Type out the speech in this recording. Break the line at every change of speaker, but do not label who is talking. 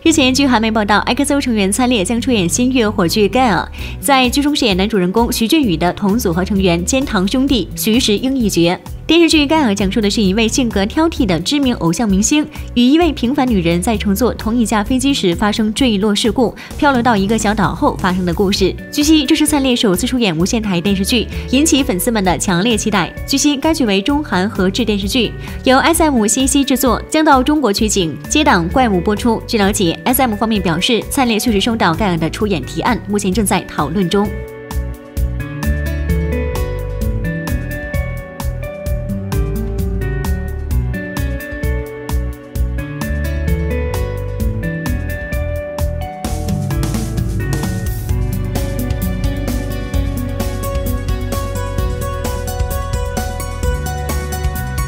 日前，据韩媒报道 ，XO 成员参列将出演新月火剧《盖尔》，在剧中饰演男主人公徐俊宇的同组合成员兼堂兄弟徐石英一角。电视剧《盖尔》讲述的是一位性格挑剔的知名偶像明星与一位平凡女人在乘坐同一架飞机时发生坠落事故，漂流到一个小岛后发生的故事。据悉，这是灿烈首次出演无线台电视剧，引起粉丝们的强烈期待。据悉，该剧为中韩合制电视剧，由 SM CC 制作，将到中国取景，接档《怪物》播出。据了解，SM 方面表示，灿烈确实收到盖尔的出演提案，目前正在讨论中。